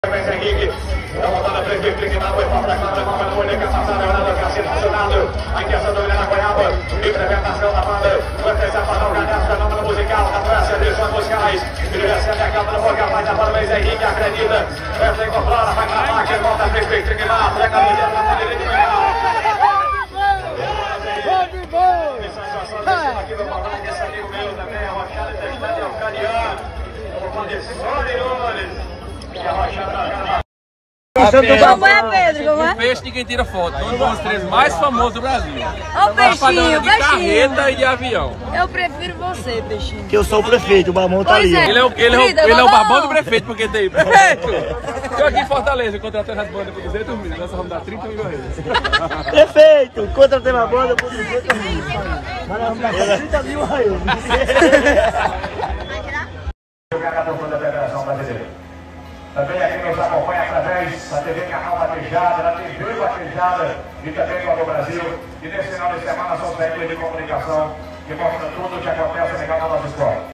Henrique, a voltada prefeitura foi para a Câmara, como não foi nem passada, nada que assim funcionando. A intenção do Milena Goiaba, implementação da banda, foi apresentar o cadastro, fenômeno musical, da França, edições musicais. Ele recebe a Câmara, vai capaz da parabéns, Henrique, acredita. Essa incorpora, vai pra máquina, volta a prefeitura, entrega a medida na poderia de ganhar. Aqui no Palácio, esse amigo meu também, a Rochada testando, é o Cariano. Vamos fazer só de olhos. Como é, Pedro? Como é? O peixe de quem tira foto. Um dos três mais famosos do Brasil. Ó o peixinho, de carreta e de avião. Eu prefiro você, peixinho. Que eu sou o prefeito, o Bamão tá ali. Ele é o babão do prefeito, porque tem. Prefeito! Estou aqui em Fortaleza, contratando as bandas por 200 mil. Nós vamos dar 30 mil reais. Prefeito, contratei uma banda por 200 mil. Mas nós vamos dar 30 mil reais. Da Federação Brasileira. Também aqui nos acompanha através da TV Canal Batejada, da TV Batejada e também Globo Brasil. E nesse final de semana são os veículos de comunicação que mostram tudo o que acontece legal na nossa escola.